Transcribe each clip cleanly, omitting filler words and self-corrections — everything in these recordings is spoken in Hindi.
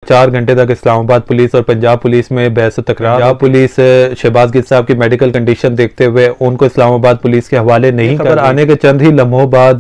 4 घंटे तक इस्लामाबाद पुलिस और पंजाब पुलिस में बहस तकरार। पंजाब पुलिस शहबाज गिल साहब की मेडिकल कंडीशन देखते हुए उनको इस्लामाबाद पुलिस के हवाले नहीं कर आने के चंद ही लम्हों बाद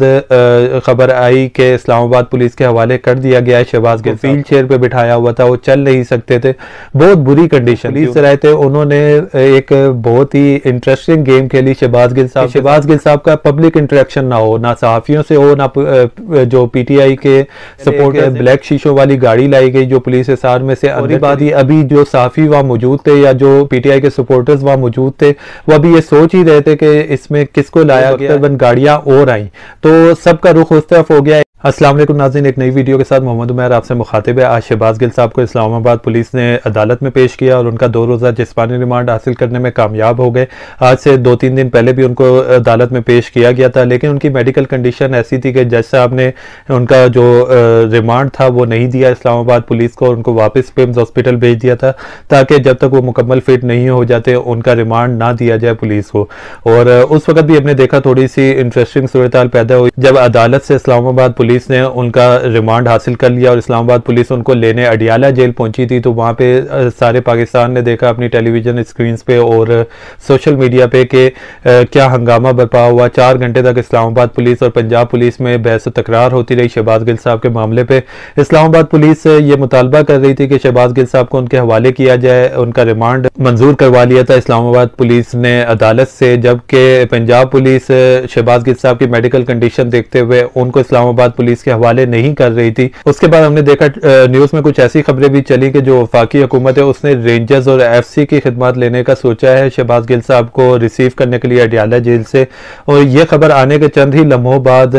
खबर आई कि इस्लामाबाद पुलिस के हवाले कर दिया गया है। शहबाज गिल व्हील चेयर पे बिठाया हुआ था, वो चल नहीं सकते थे, बहुत बुरी कंडीशन। पुलिस रहे थे, उन्होंने एक बहुत ही इंटरेस्टिंग गेम खेली शहबाज गिल साहब। शहबाज गिल साहब का पब्लिक इंटरेक्शन ना हो, ना सहाफियों से हो, ना जो पीटीआई के सपोर्टर ब्लैक शीशों वाली गाड़ी लाई गई जो पुलिस हिसार में से अंदर बात ही। अभी जो साफी वहां मौजूद थे या जो पीटीआई के सपोर्टर्स वहां मौजूद थे वो अभी ये सोच ही रहे थे कि इसमें किसको लाया गया, गाड़ियां और आई तो सबका रुख उस तरफ हो गया। अस्सलाम वालेकुम नाज़रीन, एक नई वीडियो के साथ मोहम्मद उमैर आपसे मुखातिब है। आज शहबाज गिल साहब को इस्लामाबाद पुलिस ने अदालत में पेश किया और उनका 2 रोज़ा जिस्मानी रिमांड हासिल करने में कामयाब हो गए। आज से 2-3 दिन पहले भी उनको अदालत में पेश किया गया था, लेकिन उनकी मेडिकल कंडीशन ऐसी थी कि जज साहब ने उनका जो रिमांड था वो नहीं दिया इस्लामाबाद पुलिस को, उनको वापस पिम्स हॉस्पिटल भेज दिया था ताकि जब तक वो मुकम्मल फिट नहीं हो जाते उनका रिमांड ना दिया जाए पुलिस को। और उस वक्त भी हमने देखा थोड़ी सी इंटरेस्टिंग सूरत हाल पैदा हुई जब अदालत से इस्लामाबाद पुलिस ने उनका रिमांड हासिल कर लिया और इस्लामाबाद पुलिस उनको लेने अडियाला जेल पहुंची थी। तो वहां पे सारे पाकिस्तान ने देखा अपनी टेलीविजन स्क्रीन पे और सोशल मीडिया पे कि क्या हंगामा बरपा हुआ। 4 घंटे तक इस्लामाबाद पुलिस और पंजाब पुलिस में बहस तकरार होती रही शहबाज गिल साहब के मामले पे। इस्लामाबाद पुलिस ये मुतालबा कर रही थी कि शहबाज गिल साहब को उनके हवाले किया जाए, उनका रिमांड मंजूर करवा लिया था इस्लामाबाद पुलिस ने अदालत से, जबकि पंजाब पुलिस शहबाज गिल साहब की मेडिकल कंडीशन देखते हुए उनको इस्लामाबाद पुलिस के हवाले नहीं कर रही थी। उसके बाद हमने देखा न्यूज में कुछ ऐसी खबरें भी चली कि जो वफाकी हुकूमत है उसने रेंजर्स और एफसी की खिदमत लेने का सोचा है शहबाज गिल साहब को रिसीव करने के लिए अडियाला जेल से। और यह खबर आने के चंद ही लम्हों बाद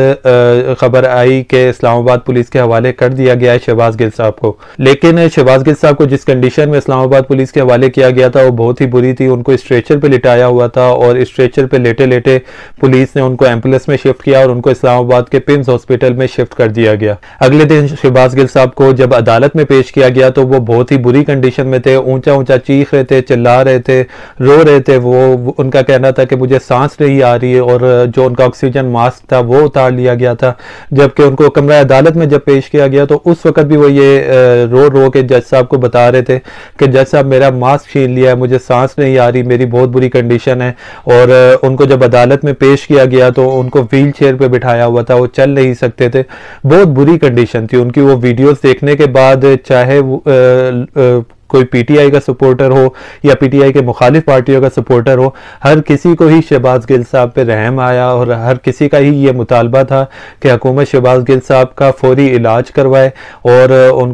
खबर आई कि इस्लामाबाद पुलिस के हवाले कर दिया गया है शहबाज गिल साहब को। लेकिन शहबाज गिल साहब को जिस कंडीशन में इस्लामाबाद पुलिस के हवाले किया गया था वो बहुत ही बुरी थी। उनको स्ट्रेचर पे लिटाया हुआ था और स्ट्रेचर पे लेटे लेटे पुलिस ने उनको एम्बुलेंस में शिफ्ट किया और उनको इस्लामाबाद के पिम्स हॉस्पिटल में शिफ्ट कर दिया गया। अगले दिन शहबाज गिल साहब को जब अदालत में पेश किया गया तो वो बहुत ही बुरी कंडीशन में थे, ऊंचा ऊंचा चीख रहे थे, चिल्ला रहे थे, रो रहे थे। वो उनका कहना था कि मुझे सांस नहीं आ रही है और जो उनका ऑक्सीजन मास्क था वो उतार लिया गया था। जबकि उनको कमरा अदालत में जब पेश किया गया तो उस वक्त भी वो ये रो रो के जज साहब को बता रहे थे कि जज साहब मेरा मास्क छीन लिया है, मुझे सांस नहीं आ रही, मेरी बहुत बुरी कंडीशन है। और उनको जब अदालत में पेश किया गया तो उनको व्हील चेयर पे बिठाया हुआ था, वो चल नहीं सकते थे, बहुत बुरी कंडीशन थी उनकी। वो वीडियोस देखने के बाद चाहे कोई पीटीआई का सपोर्टर हो या पीटीआई के मुखालिफ पार्टियों का सपोर्टर हो, हर किसी को ही शहबाज गिल साहब पे रहम आया और हर किसी का ही ये मुतालबा था कि हुकूमत शहबाज गिल साहब का फौरी इलाज करवाए और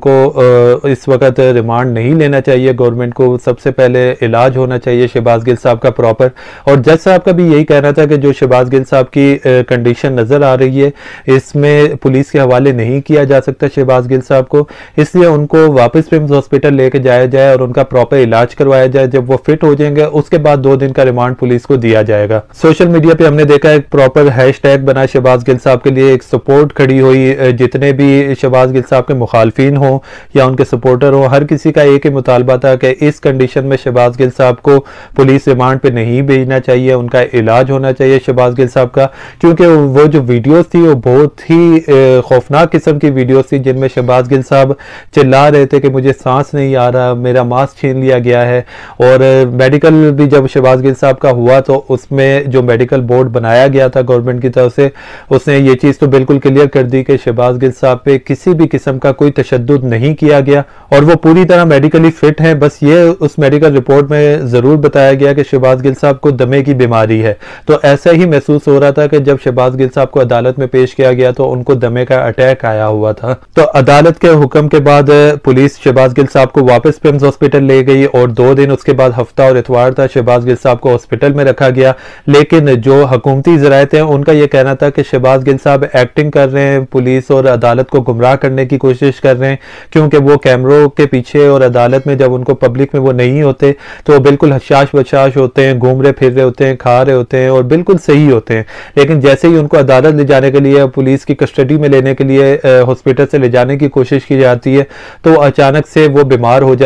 उनको इस वक्त रिमांड नहीं लेना चाहिए। गवर्नमेंट को सबसे पहले इलाज होना चाहिए शहबाज गिल साहब का प्रॉपर। और जज साहब का भी यही कहना था कि जो शहबाज गिल साहब की कंडीशन नजर आ रही है इसमें पुलिस के हवाले नहीं किया जा सकता शहबाज गिल साहब को, इसलिए उनको वापस पिम्स हॉस्पिटल लेके जाया जाए और उनका प्रॉपर इलाज करवाया जाए। जब वो फिट हो जाएंगे उसके बाद 2 दिन का रिमांड पुलिस को दिया जाएगा। सोशल मीडिया पे हमने देखा एक प्रॉपर हैशटैग बना शहबाज गिल साहब के लिए, एक सपोर्ट खड़ी हुई। जितने भी शहबाज गिल साहब के मुखालफिन हो या उनके सपोर्टर हो, हर किसी का एक ही मुतालबा था कि इस कंडीशन में शहबाज गिल साहब को पुलिस रिमांड पे नहीं भेजना चाहिए, उनका इलाज होना चाहिए शहबाज गिल साहब का। क्योंकि वो जो वीडियोस थी वो बहुत ही खौफनाक किस्म की वीडियोस थी जिनमें शहबाज गिल साहब चिल्ला रहे थे कि मुझे सांस नहीं आ रहा, मेरा मास्क छीन लिया गया है। और मेडिकल भी जब शहबाज गिल साहब का हुआ तो उसमें जो मेडिकल बोर्ड बनाया गया था गवर्नमेंट की तरफ से उसने ये चीज तो बिल्कुल क्लियर कर दी कि शहबाज गिल साहब पे किसी भी किस्म का कोई तशद्दुद नहीं किया गया और वो पूरी तरह मेडिकली फिट है। बस ये उस मेडिकल रिपोर्ट में जरूर बताया गया कि शहबाज गिल साहब को दमे की बीमारी है। तो ऐसा ही महसूस हो रहा था कि जब शहबाज गिल साहब को अदालत में पेश किया गया तो उनको दमे का अटैक आया हुआ था। तो अदालत के हुक्म के बाद पुलिस शहबाज गिल साहब को वापस पिम्स हॉस्पिटल ले गई और 2 दिन उसके बाद हफ्ता और इतवार था शहबाज गिल साहब को हॉस्पिटल में रखा गया। लेकिन जो हुकूमती ज़राएत हैं उनका यह कहना था कि शहबाज गिल साहब एक्टिंग कर रहे हैं, पुलिस और अदालत को गुमराह करने की कोशिश कर रहे हैं, क्योंकि वो कैमरों के पीछे और अदालत में जब उनको पब्लिक में वो नहीं होते तो वो बिल्कुल हशाश बशाश होते हैं, घूम रहे फिर रहे होते हैं, खा रहे होते हैं और बिल्कुल सही होते हैं। लेकिन जैसे ही उनको अदालत ले जाने के लिए, पुलिस की कस्टडी में लेने के लिए हॉस्पिटल से ले जाने की कोशिश की जाती है तो अचानक से वो बीमार हो जाते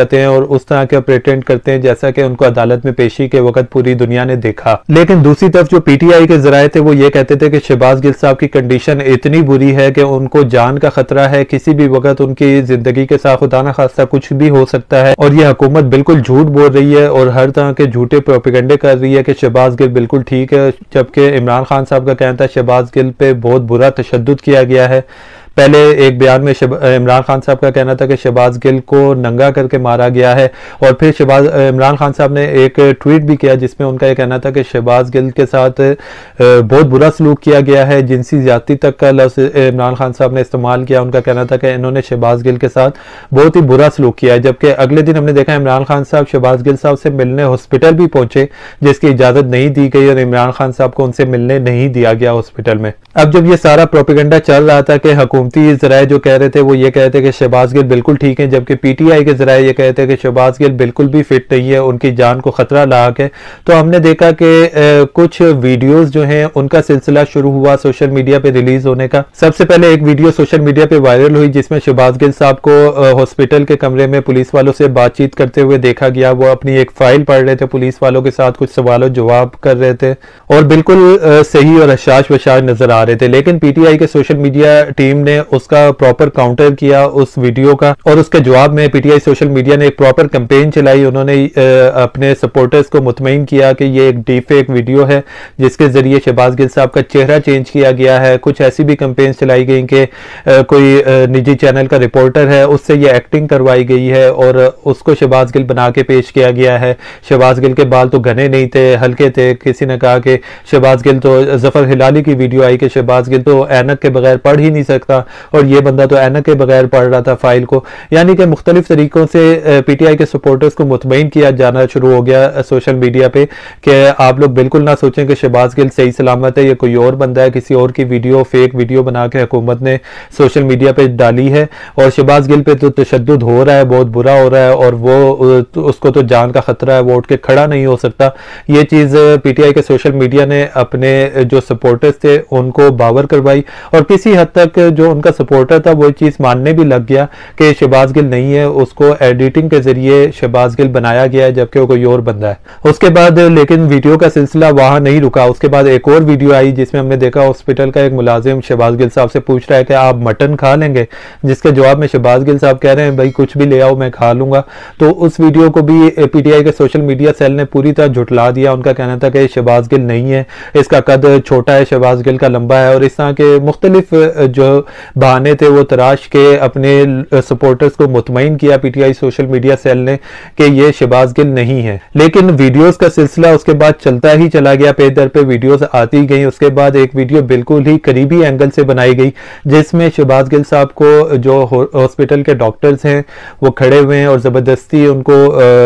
जाते हैं और उस तरह के प्रिटेंड करते हैं जैसा कि उनको अदालत में पेशी के वक्त पूरी दुनिया ने देखा। लेकिन दूसरी तरफ जो पीटीआई के जराये थे वो ये कहते थे कि शहबाज गिल साहब की कंडीशन इतनी बुरी है कि उनको जान का खतरा है, किसी भी वक्त उनकी जिंदगी के साथ खुदा न खास्ता कुछ भी हो सकता है और ये हुकूमत बिल्कुल झूठ बोल रही है और हर तरह के झूठे प्रोपेगेंडे कर रही है कि शहबाज गिल बिल्कुल ठीक है, जबकि इमरान खान साहब का कहना था शहबाज गिल पे बहुत बुरा तशद्दुद किया गया है। पहले एक बयान में इमरान खान साहब का कहना था कि शहबाज गिल को नंगा करके मारा गया है और फिर इमरान खान साहब ने एक ट्वीट भी किया जिसमें उनका यह कहना था कि शहबाज गिल के साथ बहुत बुरा सलूक किया गया है, जिनसी ज्यादती तक का लफ्ज़ इमरान खान साहब ने इस्तेमाल किया। उनका कहना था कि इन्होंने शहबाज गिल के साथ बहुत ही बुरा सलूक किया है, जबकि अगले दिन हमने देखा इमरान खान साहब शहबाज गिल साहब से मिलने हॉस्पिटल भी पहुंचे जिसकी इजाजत नहीं दी गई और इमरान खान साहब को उनसे मिलने नहीं दिया गया हॉस्पिटल में। अब जब ये सारा प्रोपेगेंडा चल रहा था कि हुकूमती जराये जो कह रहे थे वो ये कहते कि शहबाज गिल बिल्कुल ठीक है, जबकि पीटीआई के जराये ये कहते हैं कि शहबाज गिल बिल्कुल भी फिट नहीं है, उनकी जान को खतरा लाक है। तो हमने देखा कि कुछ वीडियोस जो हैं उनका सिलसिला शुरू हुआ सोशल मीडिया पे रिलीज होने का। सबसे पहले एक वीडियो सोशल मीडिया पे वायरल हुई जिसमें शहबाज गिल साहब को हॉस्पिटल के कमरे में पुलिस वालों से बातचीत करते हुए देखा गया। वो अपनी एक फाइल पढ़ रहे थे, पुलिस वालों के साथ कुछ सवालों जवाब कर रहे थे और बिल्कुल सही और हशाश वशाश नजर आ रहे थे। लेकिन पीटीआई के सोशल मीडिया टीम ने उसका प्रॉपर काउंटर किया उस वीडियो का और उसके जवाब में पीटीआई सोशल मीडिया ने एक प्रॉपर कैंपेन चलाई। उन्होंने अपने सपोर्टर्स को मुतमईन किया कि ये एक डीफेक वीडियो है जिसके जरिए शहबाज गिल साहब का चेहरा चेंज किया गया है। कुछ ऐसी भी कैंपेन चलाई गई कि कोई निजी चैनल का रिपोर्टर है उससे ये एक्टिंग करवाई गई है और उसको शहबाज गिल बना के पेश किया गया है। शहबाज गिल के बाल तो घने नहीं थे, हल्के थे। किसी ने कहा कि शहबाज गिल तो जफर हिलाली की वीडियो आई कि शहबाज गिल तो ऐनक के बगैर पढ़ ही नहीं सकता और ये बंदा तो ऐनक के बगैर पढ़ रहा था फाइल को। यानी कि मुख्तलिफ तरीकों से पीटीआई के सपोर्टर्स को मुतमईन किया जाना शुरू हो गया सोशल मीडिया पे कि आप लोग बिल्कुल ना सोचें कि शहबाज गिल सही सलामत है, ये कोई और बंदा है, किसी और की वीडियो फेक वीडियो बना के हुकूमत ने सोशल मीडिया पे डाली है और शहबाज गिल पे तो तशद्दुद हो रहा है, बहुत बुरा हो रहा है और वो उसको तो जान का खतरा है, वो उठ के खड़ा नहीं हो सकता। ये चीज पीटीआई के सोशल मीडिया ने अपने जो सपोर्टर्स थे उनको बावर करवाई और किसी हद तक जो उनका सपोर्टर था वो चीज मानने भी लग गया कि शहबाज गिल नहीं है, उसको एडिटिंग के जरिए शहबाज गिल बनाया गया है जबकि वो कोई और बंदा है। उसके बाद लेकिन वीडियो का सिलसिला वहां नहीं रुका। उसके बाद एक और वीडियो आई जिसमें हमने देखा हॉस्पिटल का एक मुलाजिम शहबाज गिल साहब से पूछ रहा है कि आप मटन खा लेंगे, जिसके जवाब में शहबाज गिल साहब कह रहे हैं भाई कुछ भी ले आओ मैं खा लूंगा। तो उस वीडियो को भी पीटीआई के सोशल मीडिया सेल ने पूरी तरह झुटला दिया। उनका कहना था कि शहबाज गिल नहीं है, इसका कद छोटा है, शहबाज गिल का लंबा है और इस तरह के मुख्तलिफ जो बहाने थे वो तराश के अपने सपोर्टर्स को मुतमईन किया पीटीआई सोशल मीडिया सेल ने कि ये शहबाज गिल नहीं है। लेकिन वीडियोस का सिलसिला उसके बाद चलता ही चला गया, पे दर पे वीडियोस आती गई। उसके बाद एक वीडियो बिल्कुल ही करीबी एंगल से बनाई गई जिसमें शहबाज गिल साहब को जो हॉस्पिटल के डॉक्टर्स हैं वो खड़े हुए हैं और जबरदस्ती उनको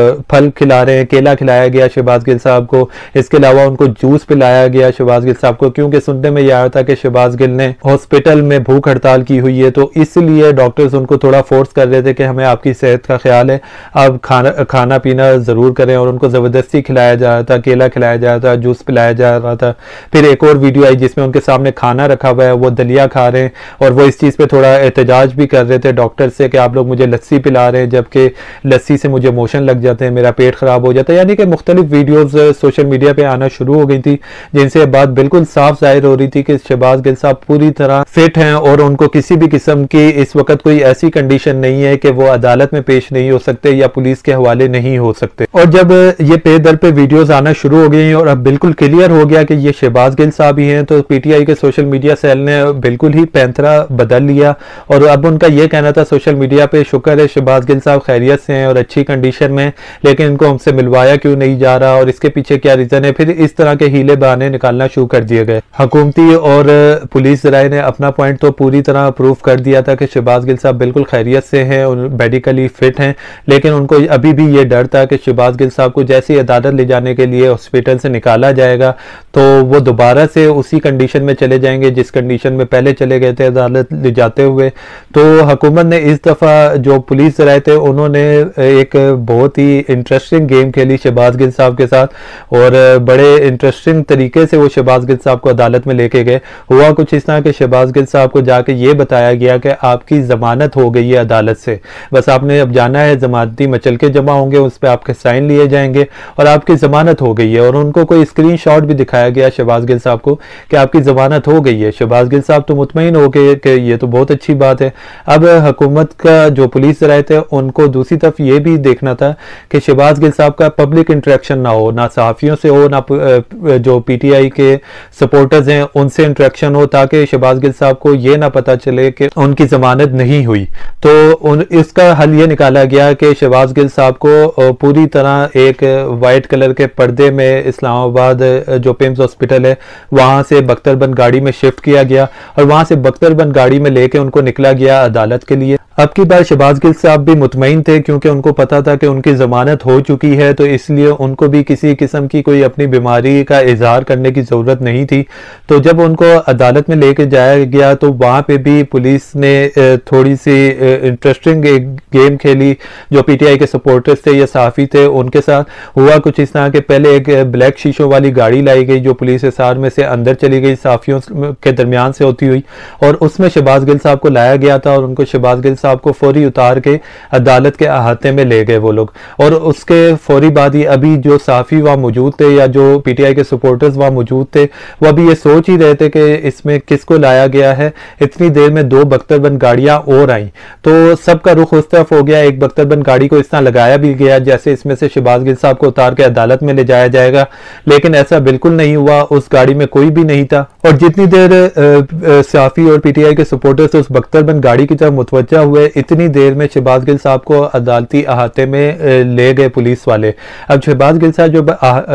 फल खिला रहे हैं। केला खिलाया गया शहबाज गिल साहब को, इसके अलावा उनको जूस पिलाया गया शहबाज गिल साहब को, क्योंकि सुनने में यह आया था कि शहबाज गिल ने हॉस्पिटल में भूख हड़ताल की हुई है तो इसलिए डॉक्टर्स उनको थोड़ा फोर्स कर रहे थे कि हमें आपकी सेहत का ख्याल है, आप खाना पीना जरूर करें और उनको जबरदस्ती खिलाया जा रहा था, केला खिलाया जा रहा था, जूस पिलाया जा रहा था। फिर एक और वीडियो आई जिसमें उनके सामने खाना रखा हुआ है, वो दलिया खा रहे हैं और वो इस चीज पे थोड़ा एहतजाज भी कर रहे थे डॉक्टर से कि आप लोग मुझे लस्सी पिला रहे हैं जबकि लस्सी से मुझे मोशन लग जाते हैं, मेरा पेट खराब हो जाता है। यानी कि मुख्तलिफ वीडियोज सोशल मीडिया पे आना शुरू हो गई थी जिनसे बात बिल्कुल साफ जाहिर हो रही थी कि शहबाज गिल साहब पूरी तरह फिट हैं और उनको किसी भी किस्म की इस वक्त कोई ऐसी कंडीशन नहीं है कि वो अदालत में पेश नहीं हो सकते या पुलिस के हवाले नहीं हो सकते। और जब ये पे दर पे वीडियोस आना शुरू हो गई और अब बिल्कुल क्लियर हो गया कि ये शहबाज गिल साहब ही हैं तो पीटीआई के सोशल मीडिया सेल ने बिल्कुल ही पैंतरा बदल लिया और अब उनका यह कहना था सोशल मीडिया पे शुक्र है शहबाज गिल साहब खैरियत से हैं और अच्छी कंडीशन में, लेकिन इनको हमसे मिलवाया क्यों नहीं जा रहा और इसके पीछे क्या रीजन है। फिर इस तरह के हीले बहाने निकालना शुरू कर दिए गए। हुकूमती और पुलिस जराये ने अपना पॉइंट तो पूरी तरह प्रूव कर दिया था कि शहबाज गिल साहब बिल्कुल खैरियत से हैं और मेडिकली फिट हैं, लेकिन उनको अभी भी ये डर था कि शहबाज गिल साहब को जैसे ही अदालत ले जाने के लिए हॉस्पिटल से निकाला जाएगा तो वो दोबारा से उसी कंडीशन में चले जाएंगे जिस कंडीशन में पहले चले गए थे अदालत ले जाते हुए। तो हुकूमत ने इस दफा जो पुलिस जराये थे उन्होंने एक बहुत ही इंटरेस्टिंग गेम खेली शहबाज गिल साहब के साथ और बड़े इंटरेस्टिंग तरीके से वो शहबाज गिल साहब को अदालत में लेके गए। है। हुआ कुछ इस तरह के शहबाज गिल साहब को जाके ये बताया गया कि आपकी जमानत हो गई है अदालत से, बस आपने अब जाना है, जमानती मचलके जमा होंगे, उस पर आपके साइन लिए जाएंगे और आपकी जमानत हो गई है। और उनको कोई स्क्रीनशॉट भी दिखाया गया शहबाज गिल साहब को कि आपकी जमानत हो गई है। शहबाज गिल साहब तो मुतमईन हो गए कि ये तो बहुत अच्छी बात है। अब हुकूमत का जो पुलिस राय थे उनको दूसरी तरफ ये भी देखना था कि शहबाज गिल साहब का पब्लिक इंटरेक्शन ना हो, ना सहाफियों से हो, ना जो पीटीआई के सपोर्टर्स हैं उनसे इंटरेक्शन हो, ताकि शहबाज गिल साहब को ये ना पता चले कि उनकी जमानत नहीं हुई। तो इसका हल ये निकाला गया कि शहबाज गिल साहब को पूरी तरह एक वाइट कलर के पर्दे में इस्लामाबाद जो पिम्स हॉस्पिटल है वहां से बख्तरबंद गाड़ी में शिफ्ट किया गया और वहां से बख्तरबंद गाड़ी में लेके उनको निकला गया अदालत के लिए। अब की बार शहबाज गिल साहब भी मुतमईन थे क्योंकि उनको पता था कि उनकी जमानत हो चुकी है, तो इसलिए उनको भी किसी किस्म की कोई अपनी बीमारी का इजहार करने की जरूरत नहीं थी। तो जब उनको अदालत में लेके जाया गया तो वहां पे भी पुलिस ने थोड़ी सी इंटरेस्टिंग एक गेम खेली। जो पीटीआई के सपोर्टर्स थे या सहाफी थे उनके साथ हुआ कुछ इस तरह के, पहले एक ब्लैक शीशों वाली गाड़ी लाई गई जो पुलिस हिसार में से अंदर चली गई सहाफियों के दरमियान से होती हुई, और उसमें शहबाज गिल साहब को लाया गया था और उनको शहबाज गिल साहब को फौरी उतार के अदालत के अहाते में ले गए वो लोग। और उसके फौरी बाद ही अभी जो सहाफी वहां मौजूद थे या जो पीटीआई के सपोर्टर्स वहां मौजूद थे वो अभी ये सोच ही रहे थे कि इसमें किसको लाया गया है। इतनी देर में दो बख्तरबंद गाड़ियां और आई तो सबका रुख उस तरफ हो गया। एक बख्तरबंद गाड़ी को इस तरह लगाया भी गया जैसे इसमें से शहबाज गिल साहब को उतार के अदालत में ले जाया जाएगा, लेकिन ऐसा बिल्कुल नहीं हुआ। उस गाड़ी में कोई भी नहीं था और जितनी देर सहाफी और पीटीआई के सपोर्टर्स उस बख्तरबंद गाड़ी की तरफ मुतवज्जा हुए, इतनी देर में शहबाज गिल साहब को अदालती अहाते में ले गए पुलिस वाले। अब शहबाज गिल साहब जब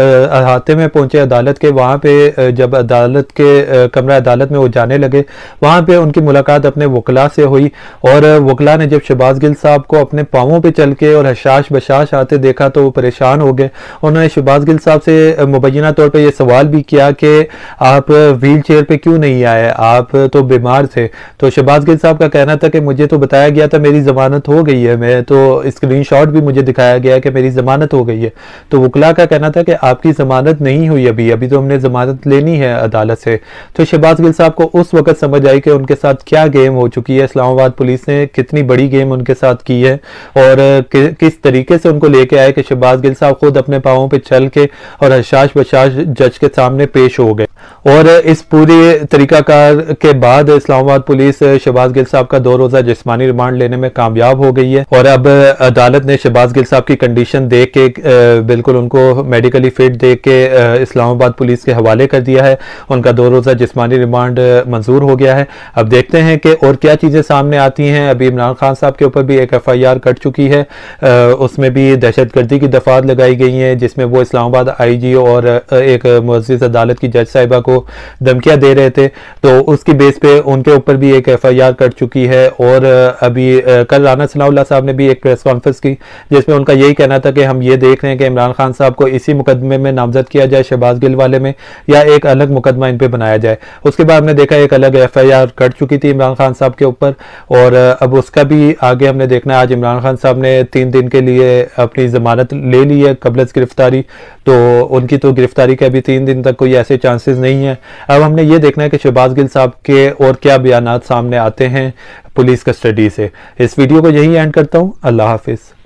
अहाते में पहुंचे अदालत के, वहां पे जब अदालत के कमरा अदालत में वो जाने लगे, वहां पे उनकी मुलाकात अपने वकला से हुई और वकला ने जब शहबाज गिल साहब को अपने पांवों पे चल के और हशाश बशाश आते देखा तो वो परेशान हो गए। उन्होंने शहबाज गिल साहब से मुबैना तौर पे ये सवाल भी किया कि आप व्हील चेयर पे क्यों नहीं आए, आप तो बीमार थे। तो शहबाज गिल साहब का कहना था कि मुझे तो बताया गया था मेरी जमानत हो गई है, मैं तो स्क्रीनशॉट भी मुझे दिखाया गया कि मेरी जमानत हो गई है। तो वकला का कहना था कि आपकी जमानत नहीं हुई अभी तो हमने जमानत लेनी है अदालत से। तो शहबाज गिल साहब को उस वक्त समझ आई कि उनके साथ क्या गेम हो चुकी है, इस्लामाबाद पुलिस ने कितनी बड़ी गेम उनके साथ की है और किस तरीके से उनको लेके आए कि शहबाज गिल साहब खुद अपने पांवों पे चल के और हशाश बशाश जज के सामने पेश हो गए। और इस पूरे तरीकाकार के बाद इस्लामाबाद पुलिस शहबाज गिल साहब का 2 रोजा जिस्मानी रिमांड लेने में कामयाब हो गई है और अब अदालत ने शहबाज गिल साहब की कंडीशन देख के बिल्कुल उनको मेडिकली फिट देख के इस्लामाबाद पुलिस के हवाले कर दिया है। उनका 2 रोजा जिस्मानी रिमांड मंजूर हो गया है। अब देखते हैं कि और क्या चीजें सामने आती हैं। अभी इमरान खान साहब के ऊपर भी एक FIR कट चुकी है, उसमें भी दहशतगर्दी की दफात लगाई गई हैं जिसमें वो इस्लामाबाद IG और एक मुअज़्ज़िज़ अदालत की जज साहिबा को धमकियां दे रहे थे, तो उसकी बेस पे उनके ऊपर भी एक FIR कट चुकी है। और अभी कल राना सनाउल्लाह साहब ने भी एक प्रेस कॉन्फ्रेंस की जिसमें उनका यही कहना था कि हम ये देख रहे हैं कि इमरान खान साहब को इसी मुकदमे में नामजद किया जाए शहबाज गिल वाले में, या एक अलग मुकदमा इन पे बनाया जाए। उसके बाद हमने देखा एक अलग FIR कट चुकी थी इमरान खान साहब के ऊपर और अब उसका भी आगे हमने देखना है। आज इमरान खान साहब ने 3 दिन के लिए अपनी जमानत ले ली है कबल गिरफ्तारी, तो उनकी तो गिरफ्तारी के अभी 3 दिन तक कोई ऐसे चांसेस नहीं है। अब हमने ये देखना है कि शहबाज गिल साहब के और क्या बयानात सामने आते हैं पुलिस कस्टडी से। इस वीडियो को यही एंड करता हूं। अल्लाह हाफिज।